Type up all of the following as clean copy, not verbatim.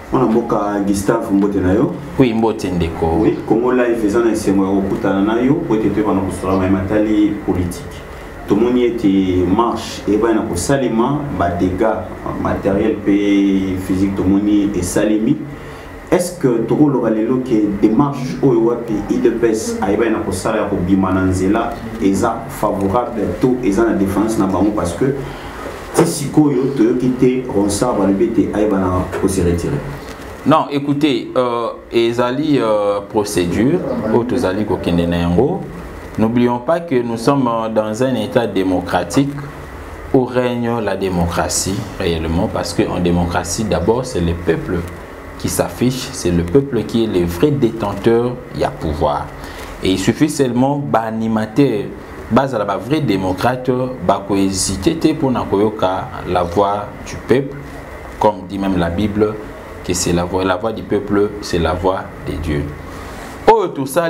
On a beaucoup Gustave Mbotenayo. Oui, Mbotendeko. Oui, Congo Live faisant un séminaire au Kutanayo, peut-être qu'on a construit un matériel politique. Tout le monde était marche et ben on a salima, bah dégâts matériel physique tout le monde est salimi. Est-ce que tout le monde qui démarche au Wapi IDPS a ben on a salaire pour bimananzela et ça favorable tout et ça la défense n'a pas parce que si Koyo te quitter on ça va le BT a ben on se retirer. Non, écoutez, ezali procédure, autozali kokendenengo. N'oublions pas que nous sommes dans un état démocratique où règne la démocratie réellement, parce qu'en démocratie, d'abord, c'est le peuple qui s'affiche, c'est le peuple qui est le vrai détenteur, il y a pouvoir. Et il suffit seulement d'animateur, base à la vraie démocrate, hésiter pour la voix du peuple, comme dit même la Bible, que c'est la voix du peuple, c'est la voix des dieux. Oh, tout ça,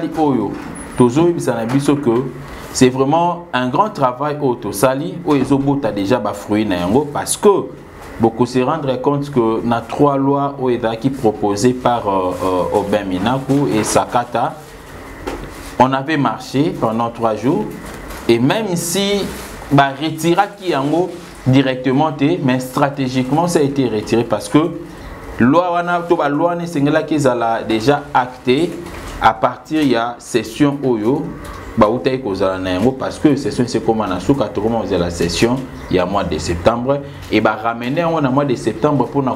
c'est vraiment un grand travail au Tosali où les obus a déjà fruit parce que beaucoup se rendre compte que na 3 lois qui proposées par Aubin Minaku et Sakata, on avait marché pendant 3 jours et même si retira qui en directement mais stratégiquement ça a été retiré parce que loi qui a déjà acté à partir il y a session Oyo parce que session c'est comme on la session il y a mois de septembre et ramener on a mois de septembre pour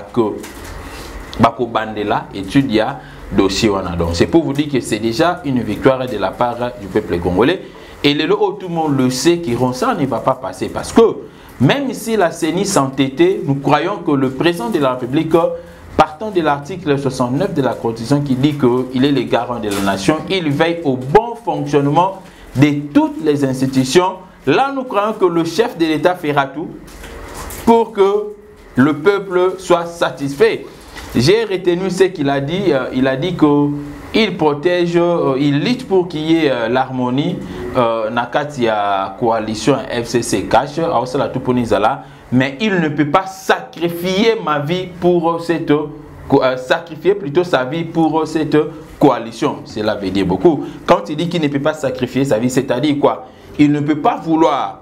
que bandela étude dossier donc c'est pour vous dire que c'est déjà une victoire de la part du peuple congolais et le lot tout le monde le sait que ça ne va pas passer parce que même si la CENI s'entêtait, nous croyons que le président de la République, partant de l'article 69 de la Constitution qui dit qu'il est le garant de la nation, il veille au bon fonctionnement de toutes les institutions. Là, nous croyons que le chef de l'État fera tout pour que le peuple soit satisfait. J'ai retenu ce qu'il a dit. Il a dit qu'il protège, il lutte pour qu'il y ait l'harmonie. Nakati a coalition FCC cash, mais il ne peut pas sacrifier ma vie pour cette sacrifier plutôt sa vie pour cette coalition. Cela veut dire beaucoup. Quand il dit qu'il ne peut pas sacrifier sa vie, c'est-à-dire quoi? Il ne peut pas vouloir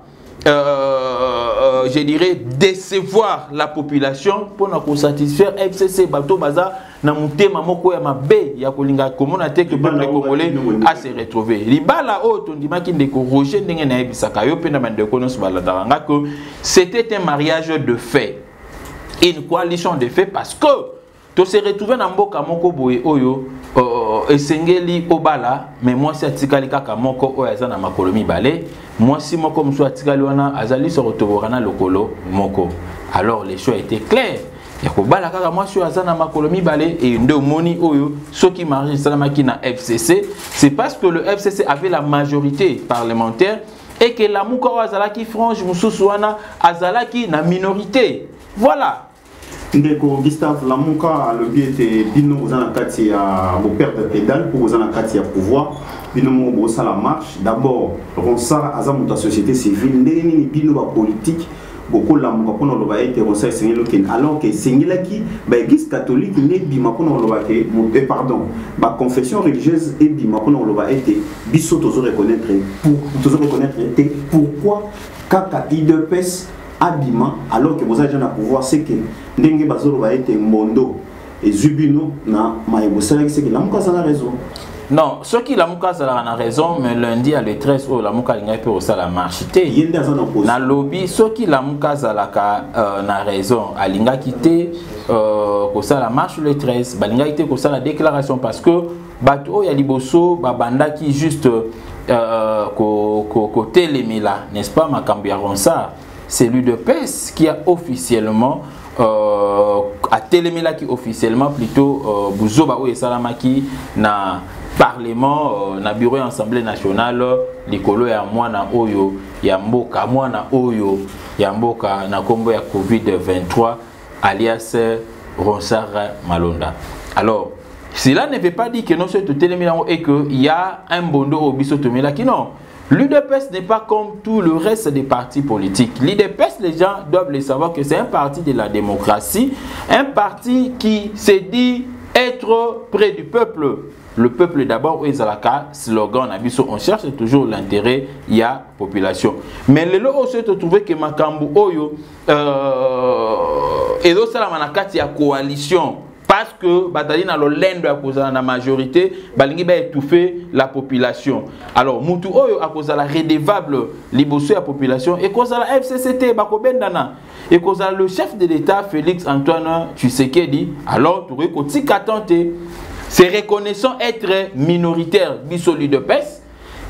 je dirais décevoir la population pour nous satisfaire FCC bateau baza na mutema moko ya mabe ya kolinga komona te que le peuple congolais a se retrouver libala o tondima ki ndeko Roger ndenge na ebisaka yo pe na bandeko no baladanga que c'était un mariage de fait, une coalition de fait parce que to se retrouver na mboka moko boye oyo esengeli obala mais moi si atikali kaka moko oyo aza na makolo mibale moi si moko musu atikali wana azali se retoborana lokolo moko. Alors les choix étaient clairs. Yakobala kaka moi si aza na makolo mibale et ndo moni oyo ceux qui marchent salamaki na FCC, c'est parce que le FCC avait la majorité parlementaire et que la muka azalaki frange mususu wana azalaki na minorité. Voilà. Ndeko Gustave Lamuka le biais de bino uzana kati ya bo perdre pédale pour uzana kati ya pouvoir bino mo bo sala marche d'abord ronsara azamuta société civile ndeni ni bino ba politique beaucoup lamuka kono lo ba été ronsara sengelo ken alors que sengela ki ba église catholique ne bima kono lo ba ke pardon ba confession religieuse et bima kono lo ba été biso tozo reconnaître pourquoi kaka IDPS abima alors que vous avez un pouvoir c'est que ndenge bazolo va être mondo et zubino na maïbosala c'est que la muka ça a raison. Non, ce qui la muka ça a raison mais lundi à le 13 au la muka linga peut ça la marche té na lobby ce qui la muka ça na raison a linga quitté ko ça la marche le 13 ba linga quitté ko ça la déclaration parce que bato ya liboso ba banda qui juste ko télémila n'est-ce pas makambi ya ronsa. C'est l'UDPS qui a officiellement à Télémila qui officiellement plutôt Bouzoba ou Salamaki na parlement na bureau assemblée nationale likolo ya mwana oyo ya mboka mwana oyo ya mboka na kombo ya Covid-23 alias Ronsard Malonda. Alors cela ne veut pas dire que non c'est Télémila et que il y a un bondo au biso Télémila qui non. L'UDPS n'est pas comme tout le reste des partis politiques. L'UDPS, les gens doivent le savoir que c'est un parti de la démocratie, un parti qui se dit être près du peuple. Le peuple d'abord, slogan, on cherche toujours l'intérêt, il y a population. Mais le lot aussi se trouve que Makambu Oyo, et donc ça il y a coalition. Parce que Batalina l'Olendo à cause de la majorité, Balingi va étouffer la population. Alors, Moutou Oyo à cause de la redevable libosso la population et cause de la FCCT, Bakobendana. Et cause de le chef de l'État, Félix Antoine Tshisekedi, alors, tu récoltes tenté. C'est reconnaissant être minoritaire, bisoli de peste.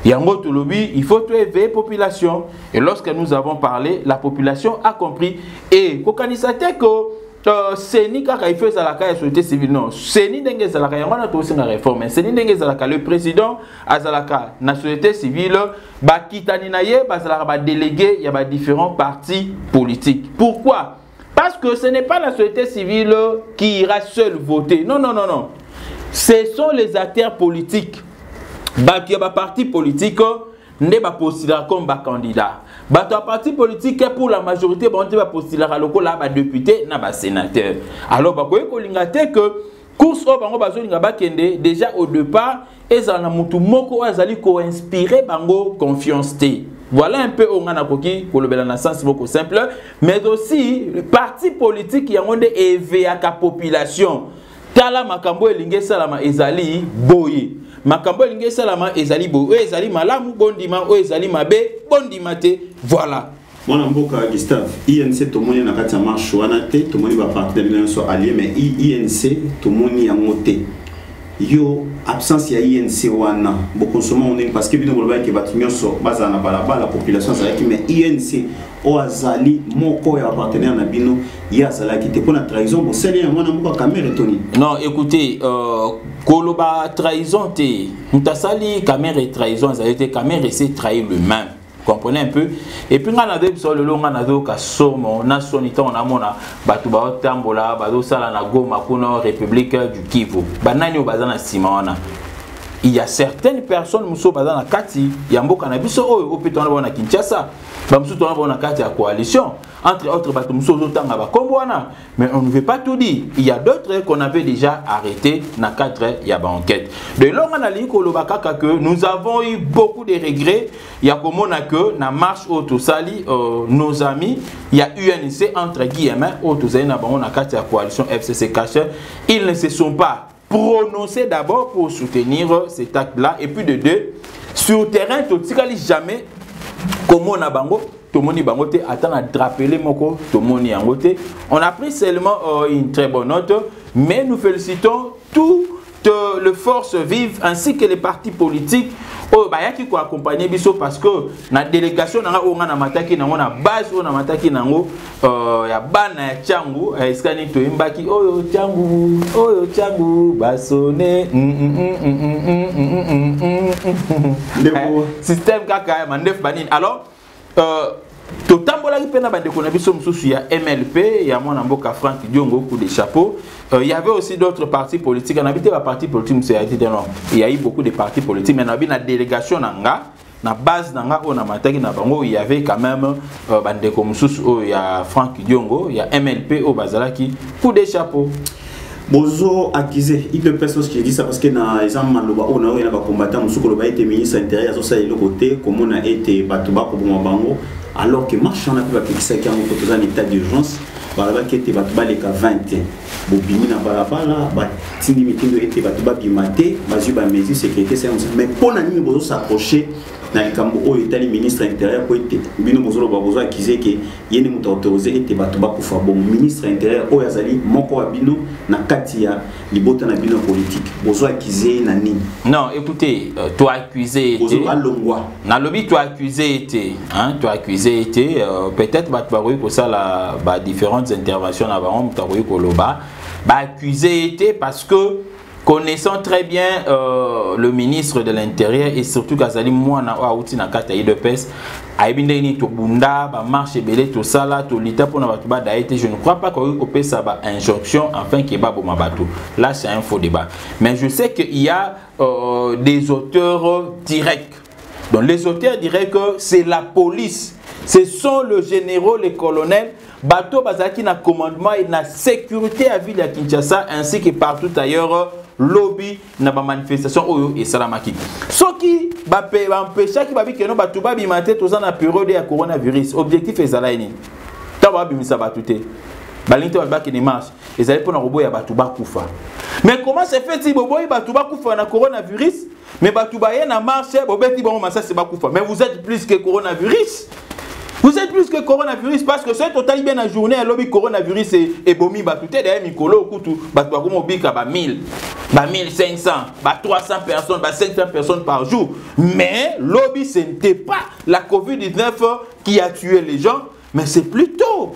Il faut éveiller la population. Et lorsque nous avons parlé, la population a compris. Et Kokanisate que c'est ni quand il fait la société civile, non. C'est ni dengue zalaka, il y a une réforme. C'est ni dengue zalaka, le président a zalaka, la société civile, Bakitaninaye, bazalaka, délégué, il y a différents partis politiques. Pourquoi? Parce que ce n'est pas la société civile qui ira seule voter. Non, non, non, non. Ce sont les acteurs politiques. Qui ont parti politique, ne va postuler comme candidat. Un parti politique pour la majorité, on va postuler à la député, na sénateur. Alors, que course déjà au départ, ils ont inspiré bango confiance. Voilà un peu on a un sens beaucoup simple, mais aussi le parti politique qui a éveillé la population. Tala makambo elinge salama ezali boye. Makambo elinge salama ezali boye. Ezali malamu bondima o ezali mabe bondima te. Voilà. Mon amboka Gustave, INC to moni na kati ya marche wana te, to moni ba partenaire bino so allié mais INC to moni ya moté. Yo absence ya INC wana beaucoup souvent on est parce que bino bolba ke batunyo so baza na balaba la population ça qui mais INC o azali moko ya partenaire na bino ya zala qui te pour la trahison bo seli mwana moko caméra toni. Non, écoutez, koloba trahison te mutasali caméra et trahison ça a été caméra et c'est trahir le même. Comprenez un peu. Et puis on a des sur le long on a des kasomo on a sonita on a mona batu ba tambola bado sala na Goma kuna République du Kivu banani o bazana simana. Il y a certaines personnes muso bazana kati ya mboka na biso o peut on na Kinshasa ba muso on na kati ya coalition entre autres batu muso tanga ba kombwana mais on ne veut pas tout dire. Il y a d'autres qu'on avait déjà arrêté na cadre ya ba enquête. De long on a li ko lobaka que nous avons eu beaucoup de regrets. Il y a comme on a que na marche au sali nos amis il y a UNC entre guillemets au sali na ba on a kati ya coalition FCC caché ils ne se sont pas prononcé d'abord pour soutenir cet acte-là et puis de deux sur le terrain totikali jamais comme on a bango tomoni bangote attend à draper moko tomoni angote on a pris seulement une très bonne note mais nous félicitons toutes les forces vives ainsi que les partis politiques oh bayaki ko accompagner biso parce que na délégation na nga na mataki na na base na mataki nango ya bana ya changu eskani to imbaki oyo changu basone système kaka mandef banin alors totambola ki pena bande ko na biso mususu ya MLP ya mwana mboka Franck Diongo coup de chapeau. Il y avait aussi d'autres partis politiques. On habitait la parti politique, il y a eu beaucoup de partis politiques, mais on avait une délégation na base nanga on a mataki na bango il y avait quand même bande comme il y a Franck Diongo, il y a MLP au Bazalaki coup de chapeau. Bozo accusé, il peut personne qui dit ça parce que dans exemple maloba on a un combattant musuko loba été ministre intérieur ça c'est le côté comme on a été batuba pour bango alors que marche on a pu appliquer qui a un état d'urgence balaba qui était batuba les 20 bobimi na balabala batindi mitindo était batuba bimate bazuba mesure sécurité c'est mais pour na nini bozo s'approcher na likambo o etali ministre intérieur ko ete bino bozolo babozo accusé que yeni muta autorisé ete batuba kufa bon ministre intérieur o yazali moko wa bino na kati ya libota na bino politique bozo accusé na nini. Non écoutez toi accusé bozo alongwa na lobby toi accusé était hein toi accusé était peut-être batbaroui ko ça la différentes interventions na ba on taroui ko loba ba accusé était parce que connaissant très bien le ministre de l'Intérieur et surtout Kazali Mouana Outi na kata IDPS aibindeni to bunda ba marche belé to sala to lita pour na batuba daité je ne crois pas qu'on peut ça ba injonction enfin qui ba boma bateau là c'est un faux débat mais je sais qu'il y a des auteurs directs Donc les auteurs diraient que c'est la police, ce sont le généraux, les colonels, bateau bazaki na commandement et na sécurité à ville à Kinshasa ainsi que partout ailleurs lobby na ba manifestation oyo et salamaki. Ce qui va empêcher qui va bi que no bato ba bimate to na période ya coronavirus. Objectif ezala ni. Ta ba bimisa batute. Balinto ba ki ni marche. Ezali pour na robo ya bato ba kufa. Mais comment se fait si boboy bato ba kufa na coronavirus? Mais bato ba ye na marche bobeti bon massa c'est ba kufa. Mais vous êtes plus que coronavirus. Vous êtes plus que coronavirus parce que c'est totalement bien la journée à lobby coronavirus et bomi batouté derrière Mikolo kutu batwa comme bika ba 1000 ba 1500 ba 300 personnes ba 500 personnes par jour. Mais lobby ce n'était pas la Covid-19 qui a tué les gens, mais c'est plutôt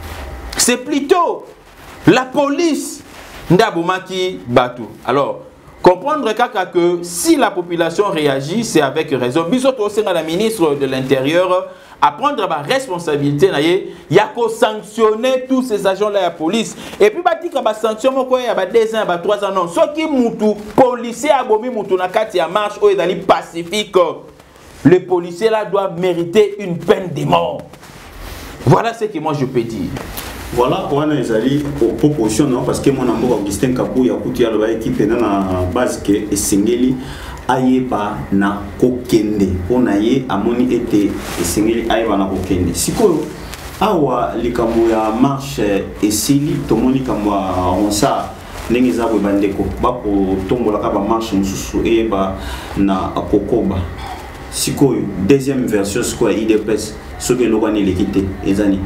la police ndabomaki batu. Alors comprendre que si la population réagit, c'est avec raison. Bisoto au la ministre de l'Intérieur à prendre ma responsabilité, il y a qu'à sanctionner tous ces agents-là à la police. Et puis, il y a des sanctions, il y a 2 ans, il y a 3 ans. Non, ceux qui sont policiers, qui marche, ils sont pacifiques. Les policiers là doivent mériter une peine de mort. Voilà ce que moi je peux dire. Voilà, on a des propositions, non, parce que mon amour Augustin Kabou, il y a beaucoup de équipe dans la base qui est Singeli. Ayeba na kokende pona ye amoni ete esengeli ayeba na kokende sikoyo awa likambo ya marche esili tomoni kamwa onsa ndenge za bwe bandeko bako tombola ka ba marche mususu eba na kokoba sikoyo deuxième version sikoyo IDPS soki lokani l'équité ezani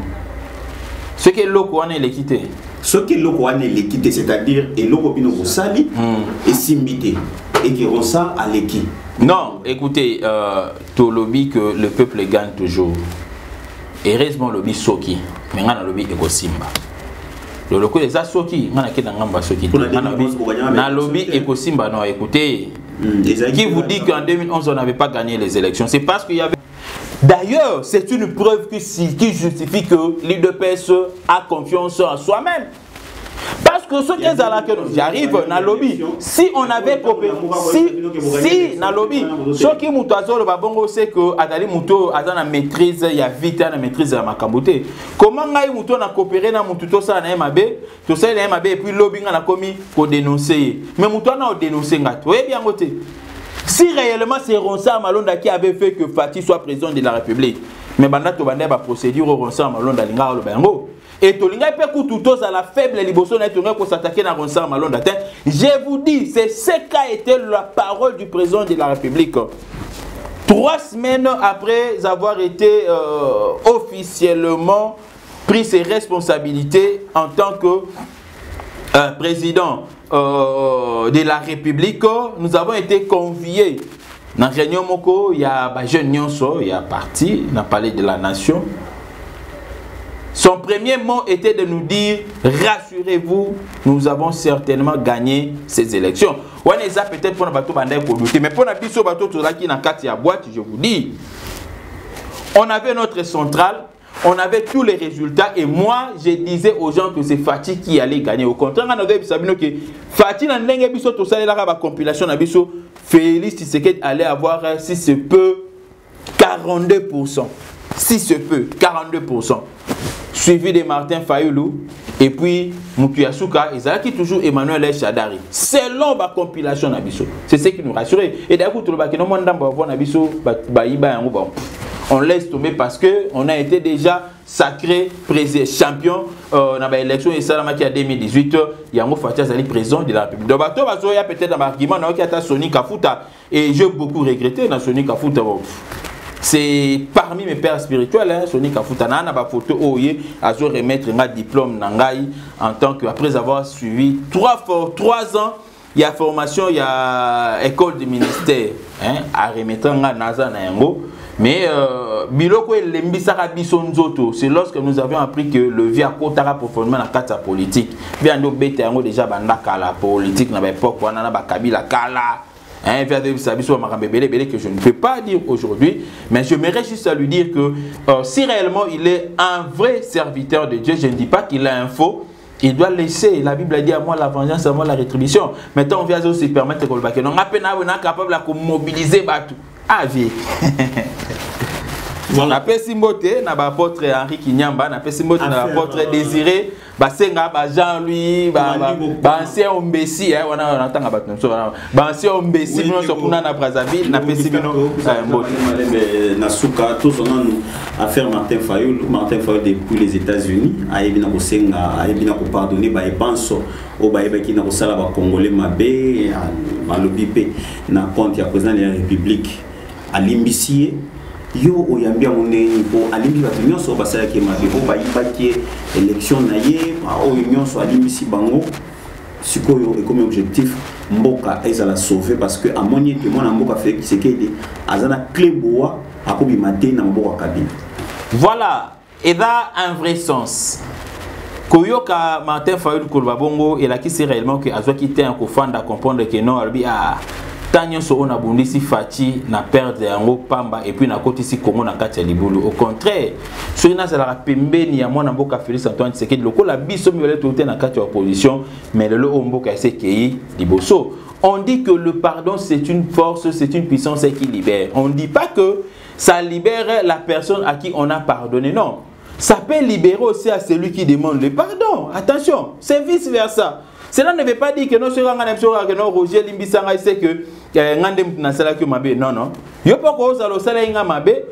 soki lokani l'équité soki lokani l'équité c'est-à-dire eloko bino ko sali et simbité et qui rend ça à l'équipe. Non, écoutez, tout lobby que le peuple gagne toujours. Heureusement, le lobby Soki, mais on a le lobby Ekosimba. Le lobby des Soki, on a qui dans Ngamba Soki. On a le lobby Ekosimba. Non, écoutez, qui vous dit qu'en 2011 on n'avait pas gagné les élections? C'est parce qu'il y avait. D'ailleurs, c'est une preuve qui justifie que l'UDPS a confiance en soi-même. Parce que ce que j'arrive dans le lobby, si on avait coopéré, si dans le lobby, ce qui nous c'est que Adali Mouto a la maîtrise, il y a vite la maîtrise de la Makambote. Comment Mouto a coopéré dans Mouto ça na MAB, tout ça na MAB et puis le lobby a commis pour dénoncer. Mais Mouto a dénoncé. Vous voyez bien côté. Si réellement c'est Ronsa Malonda qui avait fait que Fatih soit président de la République, mais maintenant tu vas la procédure Ronsa Malonda Linga le Bango. Et Tolinga peut tous à la faible liboso pour s'attaquer à Ronsa Malonda. Je vous dis, c'est ce qu'a été la parole du président de la République. 3 semaines après avoir été officiellement pris ses responsabilités en tant que président de la République, nous avons été conviés. Dans la réunion Moko, il y a jeune Nyonso, il y a parti, on a parlé de la nation. Son premier mot était de nous dire, rassurez-vous, nous avons certainement gagné ces élections. On est peut-être pour bateau mais pour la biso bateau qui na kati ya boîte, je vous dis, on avait notre centrale, on avait tous les résultats et moi je disais aux gens que c'est Fatih qui allait gagner. Au contraire, on avait sabino que Fatih na ndenge biso to sala la compilation na biso, Félix Tshisekedi allait avoir si se peut 42%. Si se peut 42%. Suivi de Martin Fayoulou et puis Moutouyassouka et Zalaki toujours Emmanuel Chadari. Selon la compilation Nabiso. C'est ce qui nous rassurait. Et d'ailleurs, on laisse tomber parce qu'on a été déjà sacré champion dans l'élection et Salamaki en 2018. Il y a un Fatia Zali président de la République. Donc, il y a peut-être un argument qui a Sony Kafuta. Et j'ai beaucoup regretté dans Sony Kafuta. C'est parmi mes pères spirituels, hein, Sony Kafutana, na ba photo oye, à se remettre un diplôme nangai en tant que après avoir suivi 3 ans, il y a formation, il y a école du ministère, hein, à remettre un naza na yango. Mais biloko lembisaka biso nzoto, c'est lorsque nous avions appris que le via kotara profondément la carte politique. Bien do bete yango déjà bandaka la politique na ba époque wana na ba kabila kala. Hein, que je ne peux pas dire aujourd'hui, mais je m'aimerais juste à lui dire que si réellement il est un vrai serviteur de Dieu, je ne dis pas qu'il a un faux, il doit laisser. La Bible a dit à moi la vengeance, à moi la rétribution. Maintenant, on vient aussi se permettre que on est capable de mobiliser. Ah, vie. Voilà. Na pesi mbote na ba apôtre Henri Kinyamba, na pesi mbote na apôtre Désiré, ba senga ba Jean-Louis, ba ancien Ombesi, wana na tanga bato nso ba ancien Ombesi no so kuna na Brazzaville, na pesi bino mbote na suka tous on nous affaire Martin Fayulu depuis les États-Unis, ayebina ko senga, ayebina ko pardonner ba epanso o ba yebaki na ko sala ba congolais mabe, ba lobipe na compte ya président de la République alimbisié yo oyambia moneni po alimbi bato nyonso basalaki mabe po bayibaki élection na ye oyo nyonso alimbisi bango sikoyo ekomi objectif mboka ezala sauver parce que amoni ete mwana mboka Félix Tshisekedi azana clé boa akobima te na mboka Kabila. Voilà, et dans un vrai sens koyoka Martin Fayulu koloba bongo elakisi réellement que azwaki te en kofanda comprendre que non albi Tanyo so on a bundisi Fati na perdre yango pamba et puis na koti si Congo na kati ya libulu. Au contraire, so ina za la pembeni ya mwana mboka Félix Antoine Tshisekedi loko la biso miolé tout na kati ya opposition mais le mboka SKI liboso. On dit que le pardon c'est une force, c'est une puissance qui libère. On ne dit pas que ça libère la personne à qui on a pardonné, non. Ça peut libérer aussi à celui qui demande le pardon. Attention, c'est vice versa. Cela ne veut pas dire que non sera que non Roger Limbisanga sait que ngandem na sala que mabe non non yo pas ko sala sala nga mabe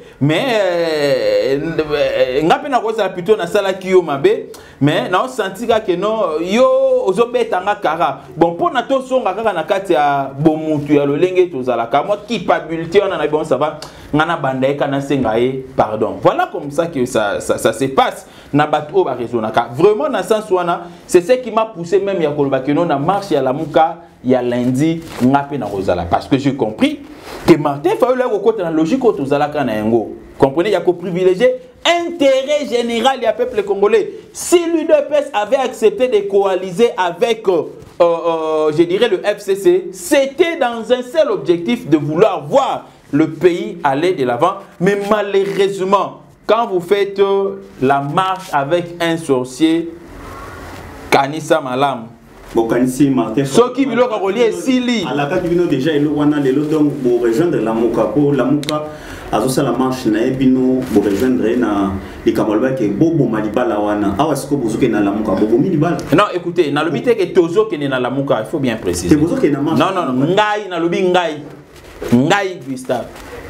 mais ngape na ko sala plutôt na sala ki yo mabe mais na senti que non yo ozobeta nga kara bon pour na to songa kaka na kati ya bomutu ya lolenge tozala ka moi culpabilité on a bon ça va ngana bandaika na sengaye pardon. Voilà comme ça que ça se passe na bato ba raisonnaka vraiment na sens wana c'est ce qui m'a poussé même ya koloba que non na marche ya Lamuka ya lundi ngape na rozala parce que j'ai compris que Martin Fayulu ko côté na logique ko tozala kana yango. Comprenez, il y a qu'au privilégier intérêt général du peuple congolais. Si l'UDPS avait accepté de coaliser avec je dirais le FCC, c'était dans un seul objectif de vouloir voir le pays aller de l'avant. Mais malheureusement, quand vous faites la marche avec un sorcier, Kanissa Malam, ceux qui veulent relier Sili. À la carte déjà, il y a donc pour rejoindre la Lamuka. Pour Lamuka, à ça la marche, pour rejoindre les Kamalba qui est Bobo Malibala. Ah, est-ce que vous avez la Lamuka Bobo Malibala? Non, écoutez, dans le but que Tozo qui est dans la Lamuka, il faut bien préciser. Non, non, non, Ngai, dans le but Ngai Gustave.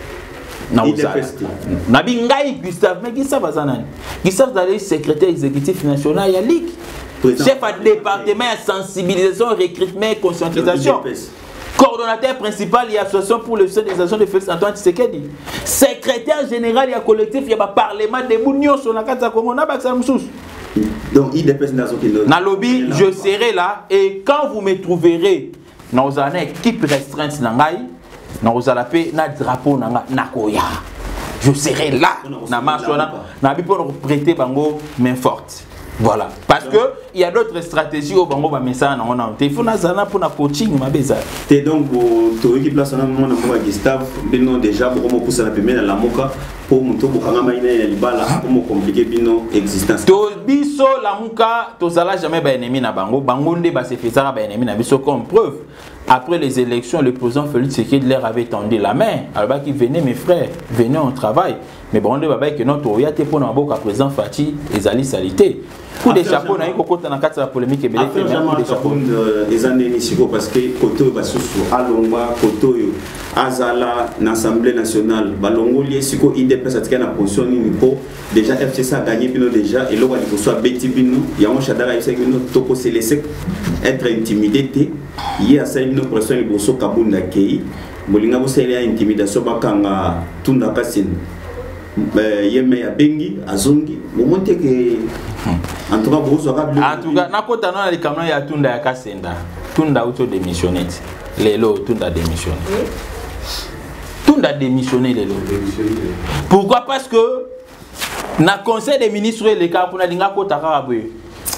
Nabi Ngai Gustave, mais Gustave Azanan. Gustave est secrétaire exécutif national, il y a Ligue. Chef de département de sensibilisation, recrutement et conscientisation. Coordonnateur principal, il y a l'association pour le soutien des actions de Félix Antoine Tshisekedi. Secrétaire général, il y a collectif, il y a parlement de Bounion sur la carte de Congo. Donc, il dépend de la lobby, je serai là et quand vous me trouverez dans une équipe restreinte, dans un drapeau, Nakoya. Je serai là, dans marche, pour prêter bango main forte. Voilà. Parce que il y a d'autres stratégies au Bango Bamessa. Il faut nazana pour na coaching ma beza. Et donc pour équipe là, ça n'a pas Gustave. Bino déjà pour me pousser la première la moka pour monter pour kangama ina ya libala pour me compliquer bino existence. To biso la moka to sala jamais ba ennemi na bango. Bango nde ba se faisara ba ennemi na biso comme preuve. Après les élections, le président Félix Tshisekedi leur avait tendu la main. Alors qui venez mes frères, venez on travaille. Mais bon, on va que notre oyate pour nous président Fati et Zali Salité. Coup de chapeau, on a eu beaucoup de la polémique et bien de chapeau. Les années parce que Koto Basusu, Alomba, Koto, Azala, l'Assemblée nationale, Balongo, Liesiko, IDPS, à la position Nipo. Déjà, FCC a gagné déjà, et là, il faut soit Betty Bino, Yamo Chadara, il s'est Toko s'est laissé être intimidé. Il y a une pression, il faut Kabunda Kei. Bolinga, vous savez, intimidation, Bakanga, Tunda Kassin. Yeme ya bengi azongi momonte que en tout cas vous aurez en tout cas nakota na likamna ya Tunda ya Kasenda Tunda auto démissionné lelo Tunda démissionné Tunda démissionné lelo pourquoi parce que na conseil des ministres les cas pour na linga kota karaboye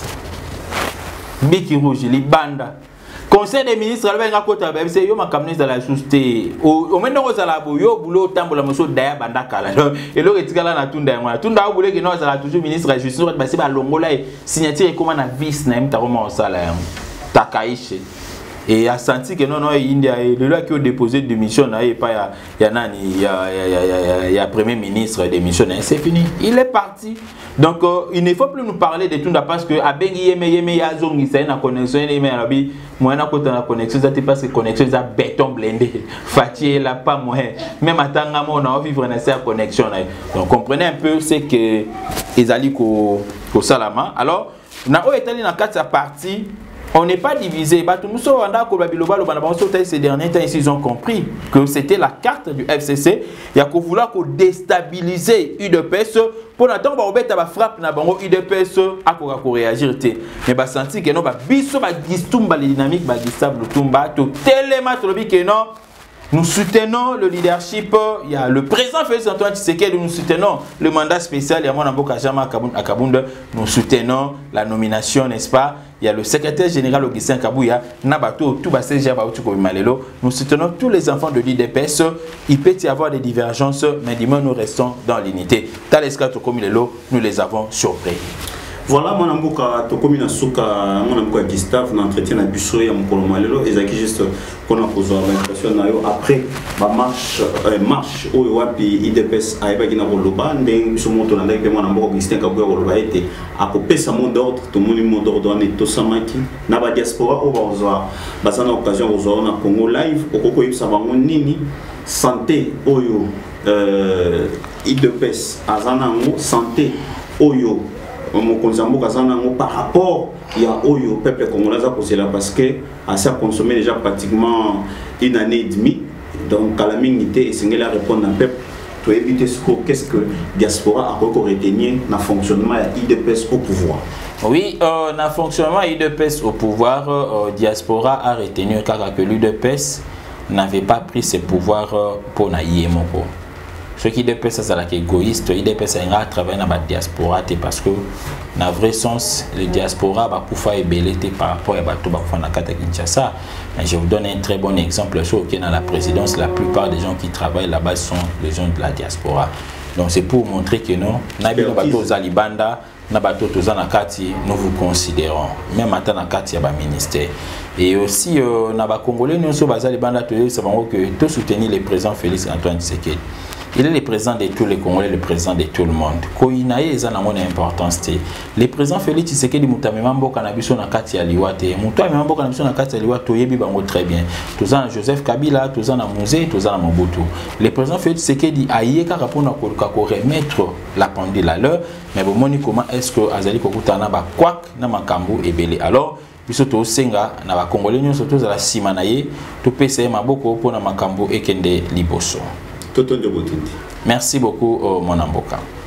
Biki Rouge libanda Conseil des ministres, c'est yo makamne za la société. Au moment où ça la boyo boulot tambola moso daya bandaka la. Et le retikala na Tunda ngwa. Tunda o boulé que non ça la toujours ministre de la justice ba longola signature comment na vice na mta comment ça la. Takaiche. et a senti que non India le là qui a déposé démission là et pas il y a premier ministre démission, c'est fini, il est parti. Donc il ne faut plus nous parler de tout parce que abengi yeme ya zongi ça na connexion yeme arabi moi na kota na connexion ça parce que connexion ça béton blindé fatié là pas moi même atanga mo na vivre na cette connexion là. Donc comprenez un peu c'est que ezali ko salama. Alors na o etali na quatre partie. On n'est pas divisé. Ces derniers temps, ils ont compris que c'était la carte du FCC. Il y a qu'on vouloir déstabiliser UDPS. Pour l'instant, on va frapper UDPS à réagir. Mais on senti que non, les dynamiques, nous soutenons le leadership. Il y a le président Félix Antoine Tshisekedi, nous soutenons le mandat spécial. Il y a Mwanamboka Jama à Kabunda, nous soutenons la nomination, n'est-ce pas? Il y a le secrétaire général Augustin Kabouya, Nabato, tout nous soutenons tous les enfants de l'IDPS. Il peut y avoir des divergences, mais dis-moi, nous restons dans l'unité. Taleska Tokomilelo, nous les avons surpris. Voilà, mon amboka tokomina suka mon amboka Gustave na entretien na biso ya mokolo malelo ezaki juste qu'on a posé l'invitation na yo après ba marche oyo wapi IDPS ayeba kina koloba ndenge biso moto na ndenge mon amboka Augustin Kabuya koloba ete akopesa mot d'ordre to moni mot d'ordre na to samaki na ba diaspora o bazwa basana occasion ozwa na Congo live okoko yebisa bango nini santé oyo IDPS azana ngo santé oyo par rapport à Oyo peuple congolais parce que ça a consommé déjà pratiquement une année et demie. Donc à la minute et c'est la répondre un peuple pour éviter ce qu'est-ce que diaspora a retenir dans le fonctionnement de l'IDPS au pouvoir. Oui, dans le fonctionnement de l'IDPS au pouvoir, diaspora a retenu que l'IDPS n'avait pas pris ses pouvoirs pour Naïemoko. Ce qui dépasse ça c'est égoïste, il dépasse à travailler dans la diaspora parce que dans le vrai sens, le diaspora va pouvoir ébelleter par rapport à tout Kinshasa. Je vous donne un très bon exemple. Dans la présidence, la plupart des gens qui travaillent là-bas sont les gens de la diaspora. Donc c'est pour montrer que non, Zalibanda, nous vous considérons. Même maintenant, il y a un ministère. Et aussi, dans Congolais, nous sommes que soutenir le président Félix Antoine Tshisekedi. Il est le président de tous les Congolais, le président de tout le monde. Koinaye est une importance. Le président Félix Tshisekedi Moutamemambo Kanabiso na kati ya liwate. Moutamemambo Kanabiso na kati ya liwate toyebi bango très bien. Tous en Joseph Kabila, tous en Mouzé, tous en Mobutu. Le président Félix Tshisekedi a yé ka rapona ko remettre la pendule à l'heure, mais bon moni comment est-ce que azali kokutana ba kwak na makambo ebele. Alors biso to senga na ba Congolais nyonso to za la simanaye to pese maboko pona makambo ekende liboso. Toto. Merci beaucoup, mon Amboka.